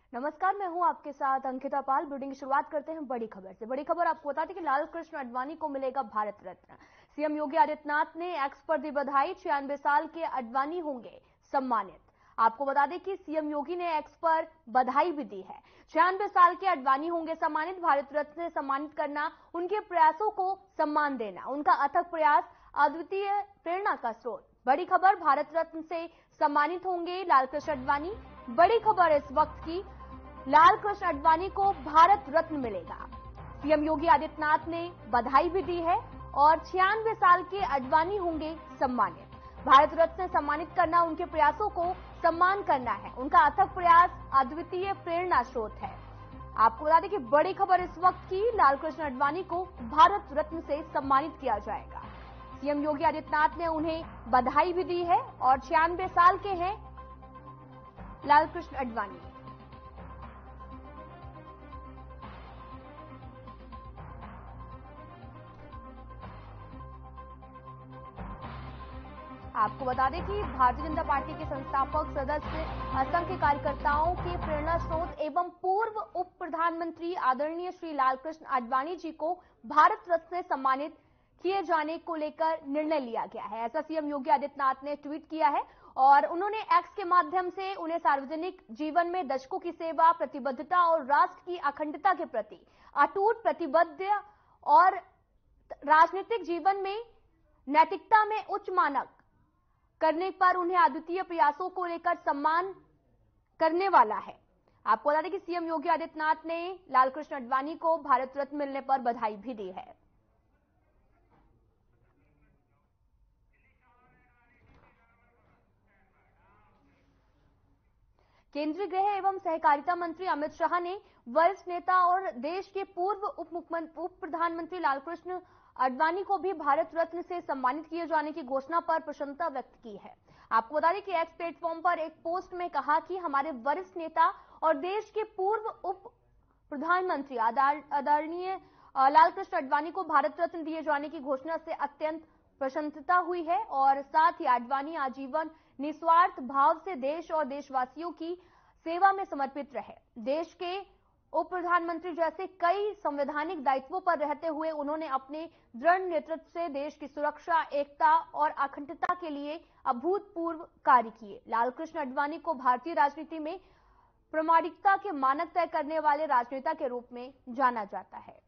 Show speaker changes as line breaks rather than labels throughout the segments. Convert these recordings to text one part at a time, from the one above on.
नमस्कार, मैं हूं आपके साथ अंकिता पाल। बुलेटिन की शुरुआत करते हैं बड़ी खबर से। बड़ी खबर आपको बता दें कि लाल कृष्ण आडवाणी को मिलेगा भारत रत्न। सीएम योगी आदित्यनाथ ने एक्स पर दी बधाई। 96 साल के आडवाणी होंगे सम्मानित। आपको बता दें कि सीएम योगी ने एक्स पर बधाई भी दी है। 96 साल के आडवाणी होंगे सम्मानित। भारत रत्न से सम्मानित करना, उनके प्रयासों को सम्मान देना, उनका अथक प्रयास अद्वितीय प्रेरणा का स्रोत। बड़ी खबर, भारत रत्न से सम्मानित होंगे लाल कृष्ण आडवाणी। बड़ी खबर इस वक्त की, लाल कृष्ण आडवाणी को भारत रत्न मिलेगा। सीएम योगी आदित्यनाथ ने बधाई भी दी है और 96 साल के आडवाणी होंगे सम्मानित। भारत रत्न से सम्मानित करना, उनके प्रयासों को सम्मान करना है, उनका अथक प्रयास अद्वितीय प्रेरणा स्रोत है। आपको बता दें कि बड़ी खबर इस वक्त की, लाल कृष्ण आडवाणी को भारत रत्न से सम्मानित किया जाएगा। सीएम योगी आदित्यनाथ ने उन्हें बधाई भी दी है और 96 साल के हैं लाल कृष्ण आडवाणी। आपको बता दें कि भारतीय जनता पार्टी के संस्थापक सदस्य, असंख्य कार्यकर्ताओं के प्रेरणा स्रोत एवं पूर्व उप प्रधानमंत्री आदरणीय श्री लालकृष्ण आडवाणी जी को भारत रत्न से सम्मानित किए जाने को लेकर निर्णय लिया गया है। ऐसा सीएम योगी आदित्यनाथ ने ट्वीट किया है और उन्होंने एक्स के माध्यम से उन्हें सार्वजनिक जीवन में दशकों की सेवा, प्रतिबद्धता और राष्ट्र की अखंडता के प्रति अटूट प्रतिबद्ध और राजनीतिक जीवन में नैतिकता में उच्च मानक करने पर उन्हें अद्वितीय प्रयासों को लेकर सम्मान करने वाला है। आपको बता दें कि सीएम योगी आदित्यनाथ ने लालकृष्ण आडवाणी को भारत रत्न मिलने पर बधाई भी दी है। केंद्रीय गृह एवं सहकारिता मंत्री अमित शाह ने वरिष्ठ नेता और देश के पूर्व उप प्रधानमंत्री लालकृष्ण आडवाणी को भी भारत रत्न से सम्मानित किए जाने की घोषणा पर प्रसन्नता व्यक्त की है। आपको बता दें कि एक्स प्लेटफॉर्म पर एक पोस्ट में कहा कि हमारे वरिष्ठ नेता और देश के पूर्व उप प्रधानमंत्री आदरणीय लालकृष्ण आडवाणी को भारत रत्न दिए जाने की घोषणा से अत्यंत प्रसन्नता हुई है और साथ ही आडवाणी आजीवन निस्वार्थ भाव से देश और देशवासियों की सेवा में समर्पित रहे। देश के उप प्रधानमंत्री जैसे कई संवैधानिक दायित्वों पर रहते हुए उन्होंने अपने दृढ़ नेतृत्व से देश की सुरक्षा, एकता और अखंडता के लिए अभूतपूर्व कार्य किए। लालकृष्ण आडवाणी को भारतीय राजनीति में प्रामाणिकता के मानक तय करने वाले राजनेता के रूप में जाना जाता है।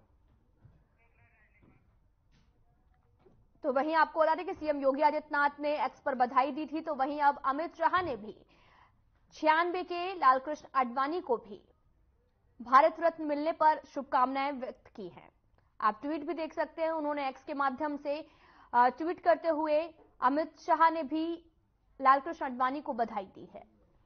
तो वहीं आपको बता दें कि सीएम योगी आदित्यनाथ ने एक्स पर बधाई दी थी, तो वहीं अब अमित शाह ने भी 96 के लालकृष्ण आडवाणी को भी भारत रत्न मिलने पर शुभकामनाएं व्यक्त की हैं। आप ट्वीट भी देख सकते हैं, उन्होंने एक्स के माध्यम से ट्वीट करते हुए अमित शाह ने भी लालकृष्ण आडवाणी को बधाई दी है।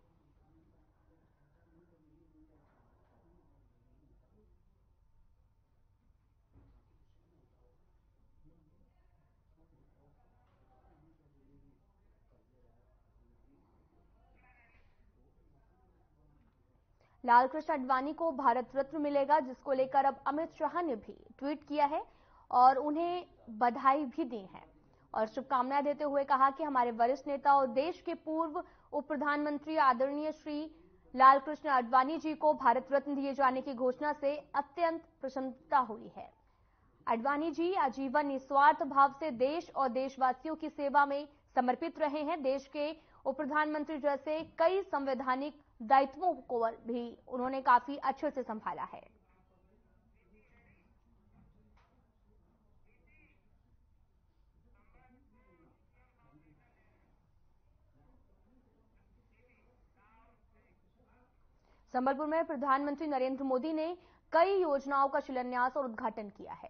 लालकृष्ण आडवाणी को भारत रत्न मिलेगा, जिसको लेकर अब अमित शाह ने भी ट्वीट किया है और उन्हें बधाई भी दी है और शुभकामनाएं देते हुए कहा कि हमारे वरिष्ठ नेता और देश के पूर्व उप प्रधानमंत्री आदरणीय श्री लालकृष्ण आडवाणी जी को भारत रत्न दिए जाने की घोषणा से अत्यंत प्रसन्नता हुई है। आडवाणी जी आजीवन निस्वार्थ भाव से देश और देशवासियों की सेवा में समर्पित रहे हैं। देश के उप प्रधानमंत्री जैसे कई संवैधानिक दायित्वों को भी उन्होंने काफी अच्छे से संभाला है। संबलपुर में प्रधानमंत्री नरेंद्र मोदी ने कई योजनाओं का शिलान्यास और उद्घाटन किया है।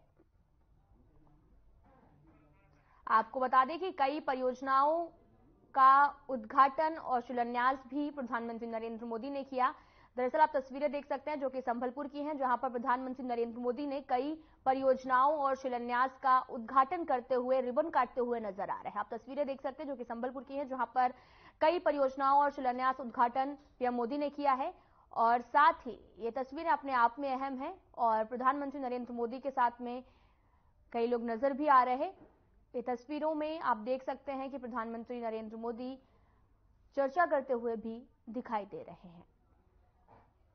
आपको बता दें कि कई परियोजनाओं का उद्घाटन और शिलान्यास भी प्रधानमंत्री नरेंद्र मोदी ने किया। दरअसल आप तस्वीरें देख सकते हैं जो कि संबलपुर की हैं, जहां पर प्रधानमंत्री नरेंद्र मोदी ने कई परियोजनाओं और शिलान्यास का उद्घाटन करते हुए, रिबन काटते हुए नजर आ रहे हैं। आप तस्वीरें देख सकते हैं जो कि संबलपुर की हैं, जहां पर कई परियोजनाओं और शिलान्यास उद्घाटन पीएम मोदी ने किया है और साथ ही ये तस्वीरें अपने आप में अहम है और प्रधानमंत्री नरेंद्र मोदी के साथ में कई लोग नजर भी आ रहे हैं। ये तस्वीरों में आप देख सकते हैं कि प्रधानमंत्री नरेंद्र मोदी चर्चा करते हुए भी दिखाई दे रहे हैं।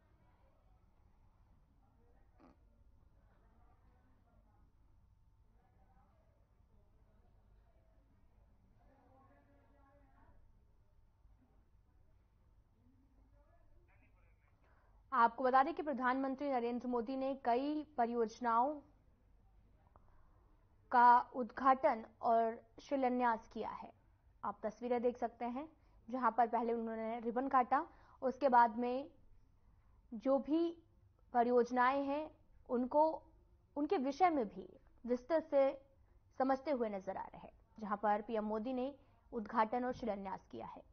आपको बता दें कि प्रधानमंत्री नरेंद्र मोदी ने कई परियोजनाओं का उद्घाटन और शिलान्यास किया है। आप तस्वीरें देख सकते हैं जहां पर पहले उन्होंने रिबन काटा, उसके बाद में जो भी परियोजनाएं हैं उनको उनके विषय में भी विस्तृत से समझते हुए नजर आ रहे हैं, जहां पर पीएम मोदी ने उद्घाटन और शिलान्यास किया है।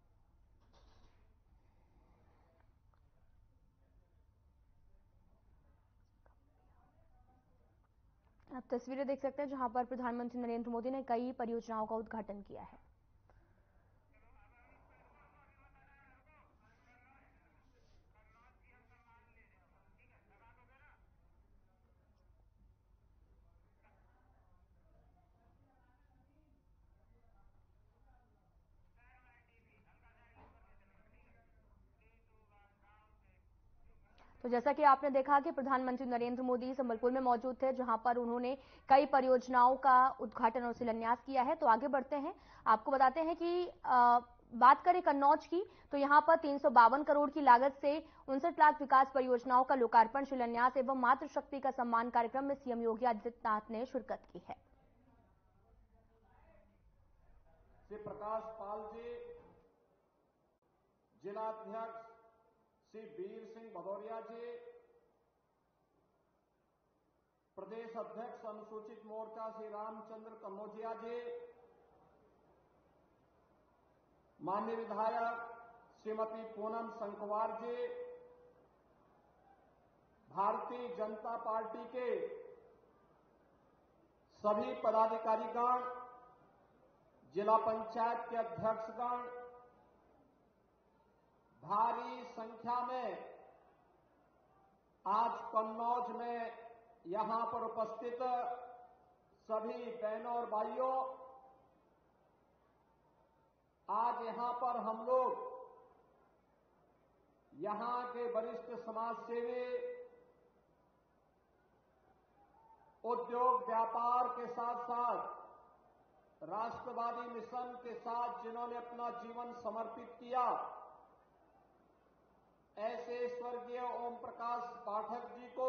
आप तस्वीरें देख सकते हैं जहां पर प्रधानमंत्री नरेंद्र मोदी ने कई परियोजनाओं का उद्घाटन किया है। तो जैसा कि आपने देखा कि प्रधानमंत्री नरेंद्र मोदी संबलपुर में मौजूद थे, जहां पर उन्होंने कई परियोजनाओं का उद्घाटन और शिलान्यास किया है। तो आगे बढ़ते हैं, आपको बताते हैं कि बात करें कन्नौज की, तो यहां पर 352 करोड़ की लागत से 59 लाख विकास परियोजनाओं का लोकार्पण, शिलान्यास एवं मातृशक्ति का सम्मान कार्यक्रम में सीएम योगी आदित्यनाथ ने शिरकत की है।
श्री प्रकाश पाल जी, जिलाध्यक्ष श्री वीर सिंह भदौरिया जी, प्रदेश अध्यक्ष अनुसूचित मोर्चा श्री रामचंद्र कन्नौजिया जी, माननीय विधायक श्रीमती पूनम संकवार जी, भारतीय जनता पार्टी के सभी पदाधिकारीगण, जिला पंचायत के अध्यक्षगण, भारी संख्या में आज कन्नौज में यहां पर उपस्थित सभी बहनों और भाइयों, आज यहां पर हम लोग यहां के वरिष्ठ समाज सेवी, उद्योग व्यापार के साथ साथ राष्ट्रवादी मिशन के साथ जिन्होंने अपना जीवन समर्पित किया, ऐसे स्वर्गीय ओम प्रकाश पाठक जी को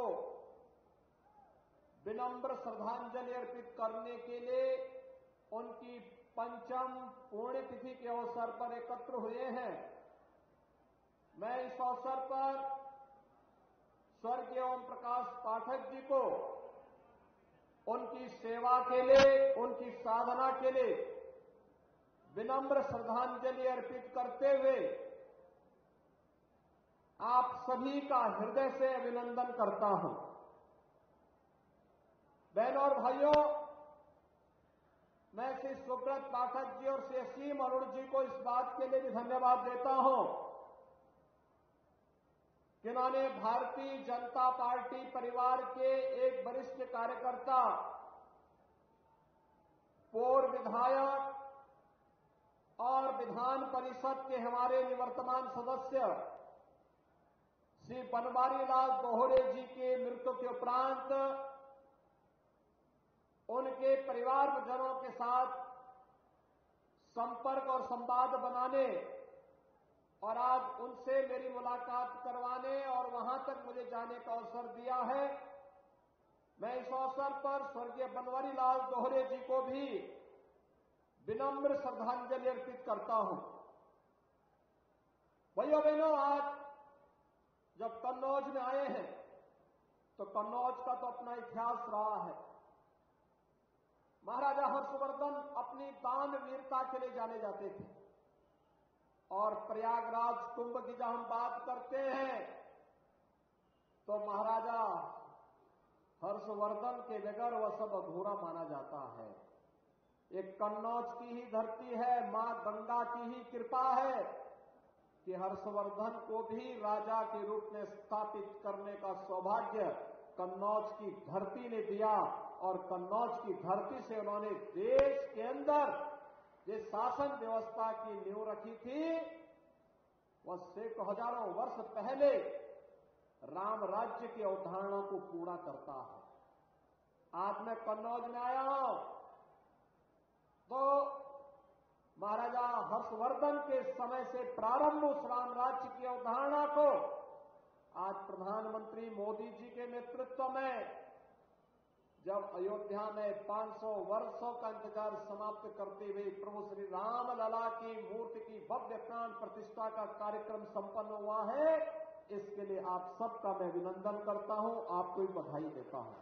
विनम्र श्रद्धांजलि अर्पित करने के लिए उनकी पंचम पुण्यतिथि के अवसर पर एकत्र हुए हैं। मैं इस अवसर पर स्वर्गीय ओम प्रकाश पाठक जी को उनकी सेवा के लिए, उनकी साधना के लिए विनम्र श्रद्धांजलि अर्पित करते हुए आप सभी का हृदय से अभिनंदन करता हूं। बहनों और भाइयों, मैं श्री सुब्रत पाठक जी और श्री असीम अरुण जी को इस बात के लिए भी धन्यवाद देता हूं कि उन्होंने भारतीय जनता पार्टी परिवार के एक वरिष्ठ कार्यकर्ता, पूर्व विधायक और विधान परिषद के हमारे निवर्तमान सदस्य श्री बनवारी लाल दोहरे जी के मृत्यु के उपरांत उनके परिवारजनों के साथ संपर्क और संवाद बनाने और आज उनसे मेरी मुलाकात करवाने और वहां तक मुझे जाने का अवसर दिया है। मैं इस अवसर पर स्वर्गीय बनवारी लाल दोहरे जी को भी विनम्र श्रद्धांजलि अर्पित करता हूं। भाइयों बहनों, आज जब कन्नौज में आए हैं तो कन्नौज का तो अपना इतिहास रहा है। महाराजा हर्षवर्धन अपनी दान वीरता के लिए जाने जाते थे और प्रयागराज कुंभ की जब हम बात करते हैं तो महाराजा हर्षवर्धन के बगैर वह सब अधूरा माना जाता है। एक कन्नौज की ही धरती है, मां गंगा की ही कृपा है कि हर्षवर्धन को भी राजा के रूप में स्थापित करने का सौभाग्य कन्नौज की धरती ने दिया और कन्नौज की धरती से उन्होंने देश के अंदर जिस शासन व्यवस्था की नींव रखी थी, वह सैकड़ों हजारों वर्ष पहले राम राज्य की अवधारणा को पूरा करता है। आज मैं कन्नौज में आया हूं तो महाराजा हर्षवर्धन के समय से प्रारंभ उस राम राज्य की अवधारणा को आज प्रधानमंत्री मोदी जी के नेतृत्व में जब अयोध्या में 500 वर्षों का इंतजार समाप्त करते हुए प्रभु श्री राम लला की मूर्ति की भव्य प्राण प्रतिष्ठा का कार्यक्रम संपन्न हुआ है, इसके लिए आप सबका मैं अभिनंदन करता हूं, आपको भी बधाई देता हूं।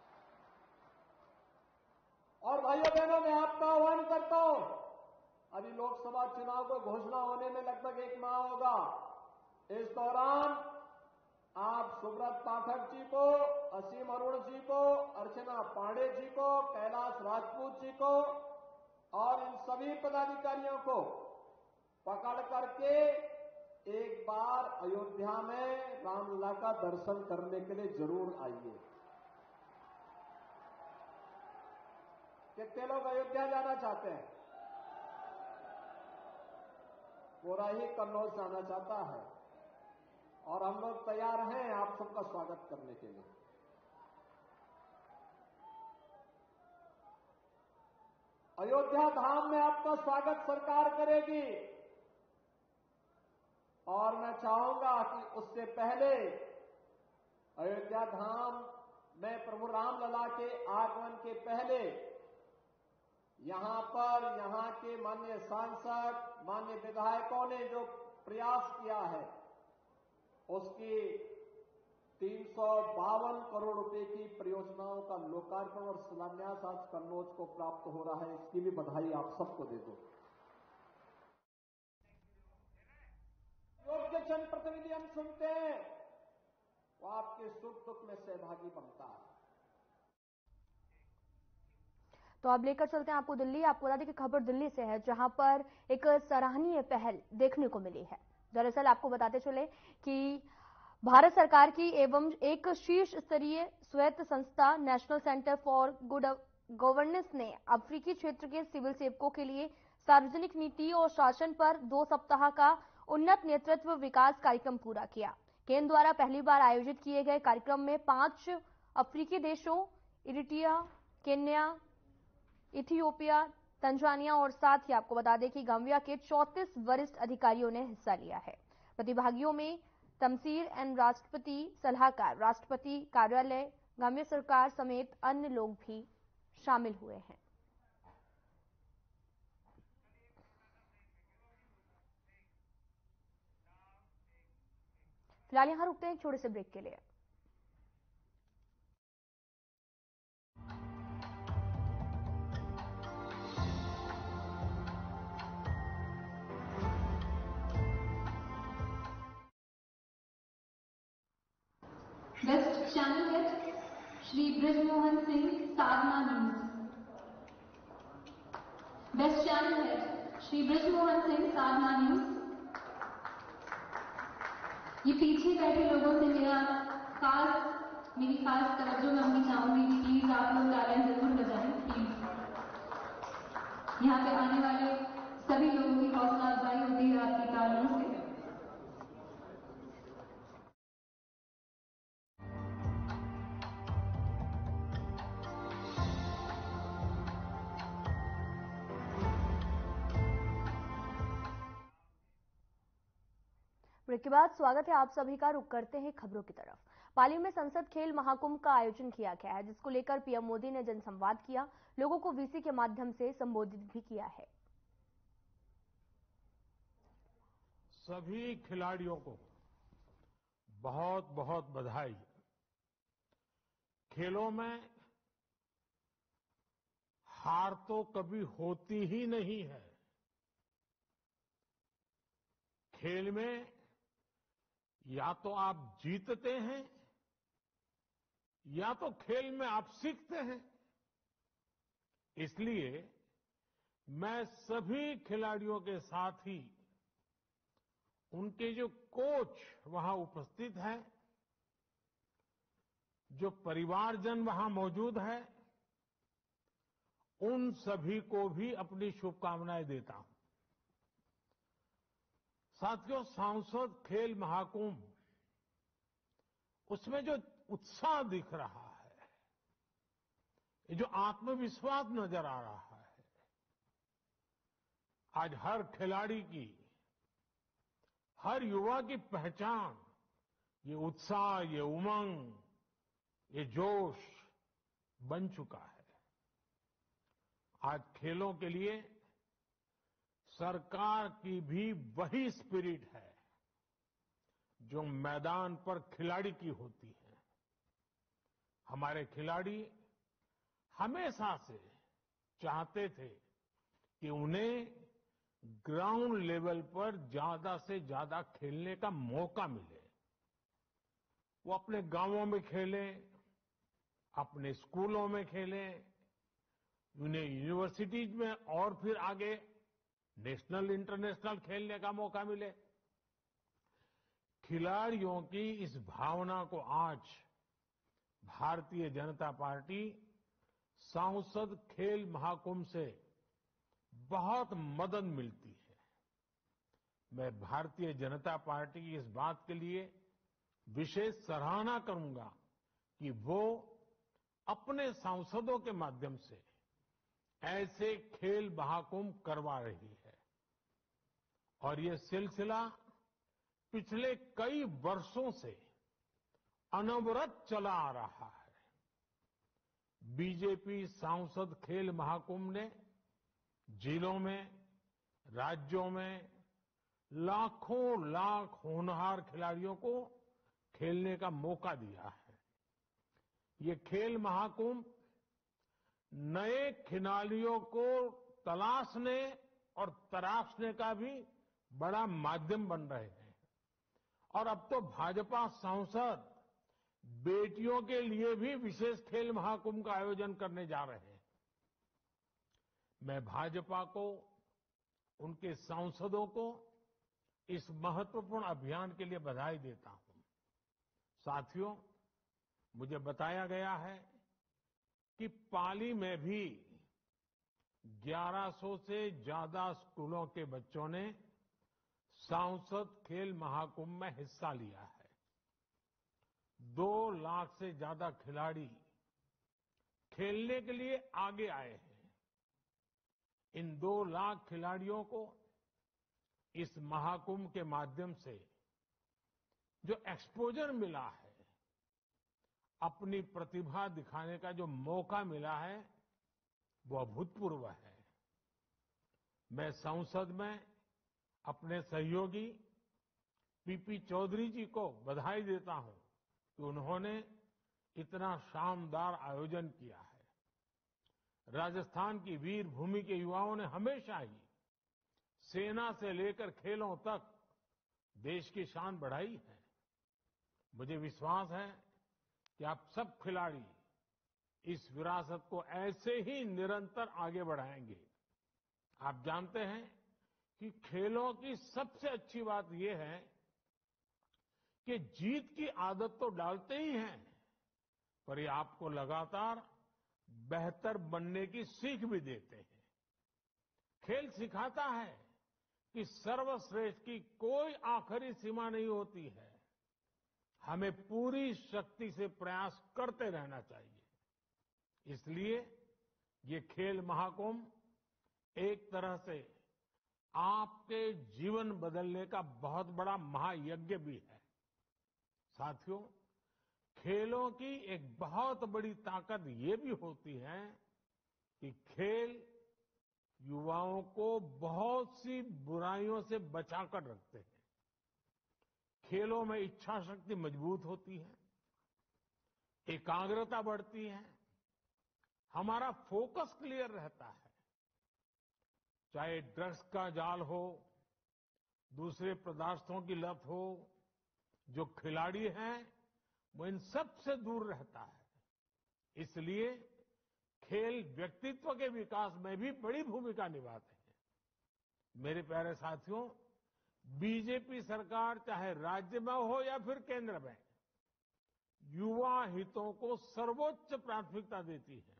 और भाइयों बहनों, मैं आपका आह्वान करता हूं, अभी लोकसभा चुनाव को घोषणा होने में लगभग 1 माह होगा। इस दौरान आप सुब्रत पाठक जी को, असीम अरुण जी को, अर्चना पांडे जी को, कैलाश राजपूत जी को और इन सभी पदाधिकारियों को पकड़ करके एक बार अयोध्या में रामलला का दर्शन करने के लिए जरूर आइए। कितने लोग अयोध्या जाना चाहते हैं? पूरा ही कन्नौज जाना चाहता है और हम लोग तैयार हैं आप सबका स्वागत करने के लिए। अयोध्या धाम में आपका स्वागत सरकार करेगी और मैं चाहूंगा कि उससे पहले अयोध्या धाम में प्रभु रामलला के आगमन के पहले यहां के माननीय सांसद, माननीय विधायकों ने जो प्रयास किया है, उसकी 352 करोड़ रुपए की परियोजनाओं का लोकार्पण और शिलान्यास आज कन्नौज को प्राप्त हो रहा है। इसकी भी बधाई आप सबको दे दो। योग्य जनप्रतिनिधि हम सुनते हैं, वो आपके सुख दुख में सहभागी बनता है।
तो अब लेकर चलते हैं आपको दिल्ली। आपको बता दें कि खबर दिल्ली से है, जहां पर एक सराहनीय पहल देखने को मिली है। दरअसल आपको बताते चले कि भारत सरकार की एवं एक शीर्ष स्तरीय स्वायत्त संस्था national centre for good governance ने अफ्रीकी क्षेत्र के सिविल सेवकों के लिए सार्वजनिक नीति और शासन पर 2 सप्ताह का उन्नत नेतृत्व विकास कार्यक्रम पूरा किया। केंद्र द्वारा पहली बार आयोजित किए गए कार्यक्रम में 5 अफ्रीकी देशों इरिट्रिया, केन्या, इथियोपिया, तंजानिया और साथ ही आपको बता दें कि गाम्बिया के 34 वरिष्ठ अधिकारियों ने हिस्सा लिया है। प्रतिभागियों में तमसीर एंड राष्ट्रपति सलाहकार, राष्ट्रपति कार्यालय, गाम्बिया सरकार समेत अन्य लोग भी शामिल हुए हैं। फिलहाल यहां रुकते हैं एक छोटे से ब्रेक के लिए।
West channel head Shri Brijmohan Singh, Sadhna news. West channel head Shri Brijmohan Singh, Sadhna news. ये पीछे बैठे लोगों से मेरी खास तवज्जो मैं उन्हें चाहूंगी कि प्लीज आप लोग तालियां जरूर बजाएं प्लीज। यहाँ पे आने वाले सभी लोगों की हौसला अफजाई होती है आपकी तालियों से।
ब्रेक के बाद स्वागत है आप सभी का। रुक करते हैं खबरों की तरफ। पाली में संसद खेल महाकुंभ का आयोजन किया गया है, जिसको लेकर पीएम मोदी ने जनसंवाद किया, लोगों को वीसी के माध्यम से संबोधित भी किया है।
सभी खिलाड़ियों को बहुत बहुत बधाई। खेलों में हार तो कभी होती ही नहीं है। खेल में या तो आप जीतते हैं या तो खेल में आप सीखते हैं। इसलिए मैं सभी खिलाड़ियों के साथ ही उनके जो कोच वहां उपस्थित हैं, जो परिवारजन वहां मौजूद है, उन सभी को भी अपनी शुभकामनाएं देता हूं। साथियों, सांसद खेल महाकुंभ, उसमें जो उत्साह दिख रहा है, ये जो आत्मविश्वास नजर आ रहा है, आज हर खिलाड़ी की, हर युवा की पहचान ये उत्साह, ये उमंग, ये जोश बन चुका है। आज खेलों के लिए सरकार की भी वही स्पिरिट है जो मैदान पर खिलाड़ी की होती है। हमारे खिलाड़ी हमेशा से चाहते थे कि उन्हें ग्राउंड लेवल पर ज्यादा से ज्यादा खेलने का मौका मिले। वो अपने गांवों में खेलें, अपने स्कूलों में खेलें, उन्हें यूनिवर्सिटीज में और फिर आगे नेशनल इंटरनेशनल खेलने का मौका मिले। खिलाड़ियों की इस भावना को आज भारतीय जनता पार्टी सांसद खेल महाकुंभ से बहुत मदद मिलती है। मैं भारतीय जनता पार्टी की इस बात के लिए विशेष सराहना करूंगा कि वो अपने सांसदों के माध्यम से ऐसे खेल महाकुंभ करवा रही है और ये सिलसिला पिछले कई वर्षों से अनवरत चला आ रहा है। बीजेपी सांसद खेल महाकुंभ ने जिलों में, राज्यों में लाखों लाख होनहार खिलाड़ियों को खेलने का मौका दिया है। ये खेल महाकुंभ नए खिलाड़ियों को तलाशने और तराशने का भी बड़ा माध्यम बन रहे हैं। और अब तो भाजपा सांसद बेटियों के लिए भी विशेष खेल महाकुंभ का आयोजन करने जा रहे हैं। मैं भाजपा को, उनके सांसदों को इस महत्वपूर्ण अभियान के लिए बधाई देता हूं। साथियों, मुझे बताया गया है कि पाली में भी 1100 से ज्यादा स्कूलों के बच्चों ने सांसद खेल महाकुंभ में हिस्सा लिया है। 2 लाख से ज्यादा खिलाड़ी खेलने के लिए आगे आए हैं। इन 2 लाख खिलाड़ियों को इस महाकुंभ के माध्यम से जो एक्सपोजर मिला है, अपनी प्रतिभा दिखाने का जो मौका मिला है, वो अभूतपूर्व है। मैं संसद में अपने सहयोगी पीपी चौधरी जी को बधाई देता हूं कि उन्होंने इतना शानदार आयोजन किया है। राजस्थान की वीर भूमि के युवाओं ने हमेशा ही सेना से लेकर खेलों तक देश की शान बढ़ाई है। मुझे विश्वास है कि आप सब खिलाड़ी इस विरासत को ऐसे ही निरंतर आगे बढ़ाएंगे। आप जानते हैं कि खेलों की सबसे अच्छी बात यह है कि जीत की आदत तो डालते ही हैं, पर ये आपको लगातार बेहतर बनने की सीख भी देते हैं। खेल सिखाता है कि सर्वश्रेष्ठ की कोई आखिरी सीमा नहीं होती है। हमें पूरी शक्ति से प्रयास करते रहना चाहिए। इसलिए ये खेल महाकुंभ एक तरह से आपके जीवन बदलने का बहुत बड़ा महायज्ञ भी है। साथियों, खेलों की एक बहुत बड़ी ताकत ये भी होती है कि खेल युवाओं को बहुत सी बुराइयों से बचाकर रखते हैं। खेलों में इच्छा शक्ति मजबूत होती है, एकाग्रता बढ़ती है, हमारा फोकस क्लियर रहता है। चाहे ड्रग्स का जाल हो, दूसरे पदार्थों की लत हो, जो खिलाड़ी हैं वो इन सब से दूर रहता है। इसलिए खेल व्यक्तित्व के विकास में भी बड़ी भूमिका निभाते हैं। मेरे प्यारे साथियों, बीजेपी सरकार चाहे राज्य में हो या फिर केंद्र में, युवा हितों को सर्वोच्च प्राथमिकता देती है।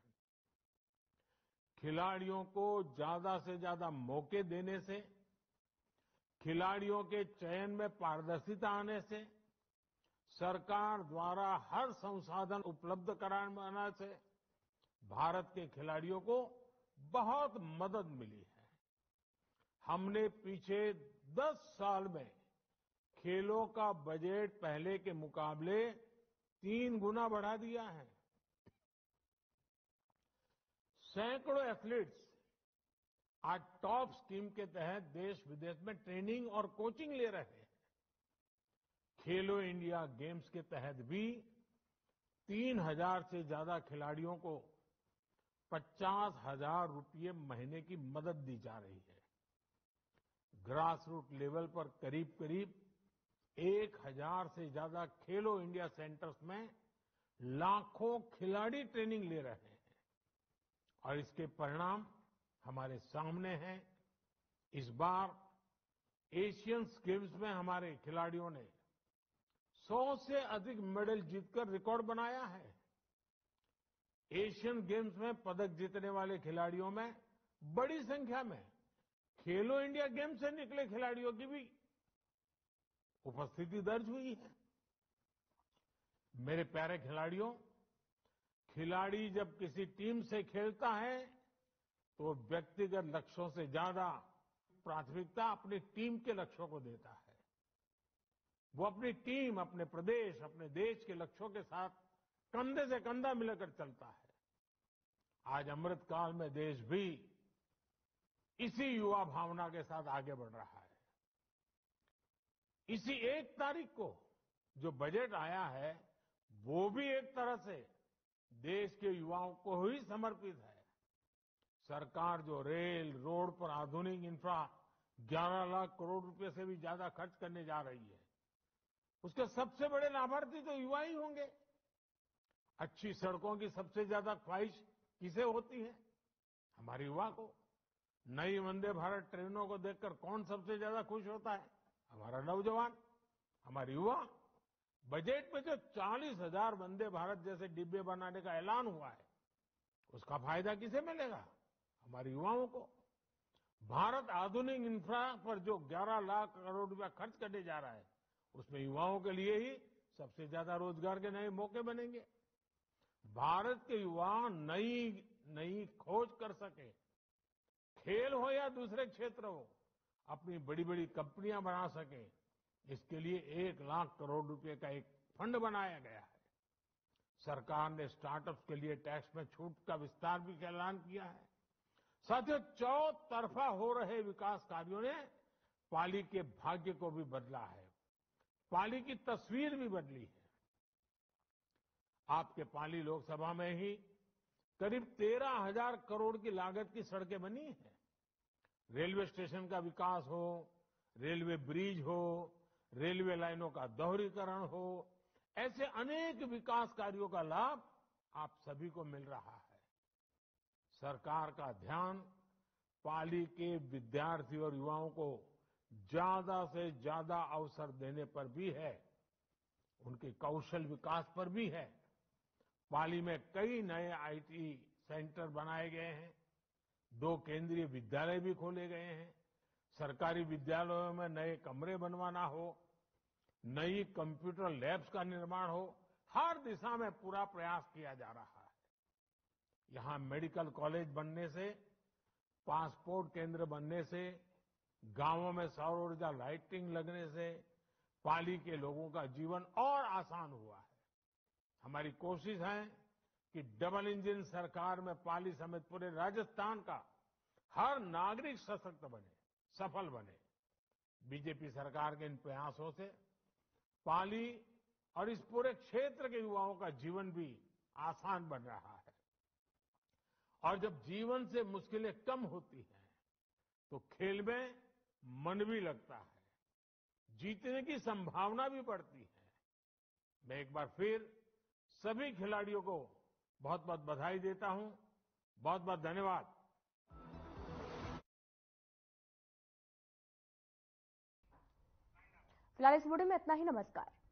खिलाड़ियों को ज्यादा से ज्यादा मौके देने से, खिलाड़ियों के चयन में पारदर्शिता आने से, सरकार द्वारा हर संसाधन उपलब्ध कराने से भारत के खिलाड़ियों को बहुत मदद मिली है। हमने पीछे 10 साल में खेलों का बजट पहले के मुकाबले 3 गुना बढ़ा दिया है। सैकड़ों एथलीट्स आज टॉप स्कीम के तहत देश विदेश में ट्रेनिंग और कोचिंग ले रहे हैं। खेलो इंडिया गेम्स के तहत भी 3,000 से ज्यादा खिलाड़ियों को 50,000 रुपये महीने की मदद दी जा रही है। ग्रास रूट लेवल पर करीब करीब 1,000 से ज्यादा खेलो इंडिया सेंटर्स में लाखों खिलाड़ी ट्रेनिंग ले रहे हैं और इसके परिणाम हमारे सामने हैं। इस बार एशियन गेम्स में हमारे खिलाड़ियों ने 100 से अधिक मेडल जीतकर रिकॉर्ड बनाया है। एशियन गेम्स में पदक जीतने वाले खिलाड़ियों में बड़ी संख्या में खेलो इंडिया गेम्स से निकले खिलाड़ियों की भी उपस्थिति दर्ज हुई है। मेरे प्यारे खिलाड़ियों, खिलाड़ी जब किसी टीम से खेलता है तो व्यक्तिगत लक्ष्यों से ज्यादा प्राथमिकता अपनी टीम के लक्ष्यों को देता है। वो अपनी टीम, अपने प्रदेश, अपने देश के लक्ष्यों के साथ कंधे से कंधा मिलाकर चलता है। आज अमृतकाल में देश भी इसी युवा भावना के साथ आगे बढ़ रहा है। इसी 1 तारीख को जो बजट आया है वो भी एक तरह से देश के युवाओं को ही समर्पित है। सरकार जो रेल, रोड पर आधुनिक इंफ्रा 11 लाख करोड़ रुपए से भी ज्यादा खर्च करने जा रही है, उसके सबसे बड़े लाभार्थी तो युवा ही होंगे। अच्छी सड़कों की सबसे ज्यादा ख्वाहिश किसे होती है? हमारे युवा को। नई वंदे भारत ट्रेनों को देखकर कौन सबसे ज्यादा खुश होता है? हमारा नौजवान, हमारे युवा। बजट में जो 40,000 वंदे भारत जैसे डिब्बे बनाने का ऐलान हुआ है, उसका फायदा किसे मिलेगा? हमारे युवाओं को। भारत आधुनिक इंफ्रा पर जो 11 लाख करोड़ रुपया खर्च करने जा रहा है, उसमें युवाओं के लिए ही सबसे ज्यादा रोजगार के नए मौके बनेंगे। भारत के युवा नई खोज कर सके, खेल हो या दूसरे क्षेत्र हो, अपनी बड़ी बड़ी कंपनियां बना सके, इसके लिए 1 लाख करोड़ रुपए का एक फंड बनाया गया है। सरकार ने स्टार्टअप्स के लिए टैक्स में छूट का विस्तार भी ऐलान किया है। साथियों, चौतरफा हो रहे विकास कार्यों ने पाली के भाग्य को भी बदला है, पाली की तस्वीर भी बदली है। आपके पाली लोकसभा में ही करीब 13,000 करोड़ की लागत की सड़कें बनी हैं। रेलवे स्टेशन का विकास हो, रेलवे ब्रिज हो, रेलवे लाइनों का दोहरीकरण हो, ऐसे अनेक विकास कार्यों का लाभ आप सभी को मिल रहा है। सरकार का ध्यान पाली के विद्यार्थी और युवाओं को ज्यादा से ज्यादा अवसर देने पर भी है, उनके कौशल विकास पर भी है। पाली में कई नए आईटी सेंटर बनाए गए हैं, 2 केंद्रीय विद्यालय भी खोले गए हैं। सरकारी विद्यालयों में नए कमरे बनवाना हो, नई कंप्यूटर लैब्स का निर्माण हो, हर दिशा में पूरा प्रयास किया जा रहा है। यहां मेडिकल कॉलेज बनने से, पासपोर्ट केंद्र बनने से, गांवों में सौर ऊर्जा लाइटिंग लगने से पाली के लोगों का जीवन और आसान हुआ है। हमारी कोशिश है कि डबल इंजन सरकार में पाली समेत पूरे राजस्थान का हर नागरिक सशक्त बने, सफल बने। बीजेपी सरकार के इन प्रयासों से पाली और इस पूरे क्षेत्र के युवाओं का जीवन भी आसान बन रहा है। और जब जीवन से मुश्किलें कम होती हैं, तो खेल में मन भी लगता है, जीतने की संभावना भी बढ़ती है। मैं एक बार फिर सभी खिलाड़ियों को बहुत बहुत बधाई देता हूं। बहुत बहुत धन्यवाद।
फिलहाल इस वीडियो में इतना ही। नमस्कार।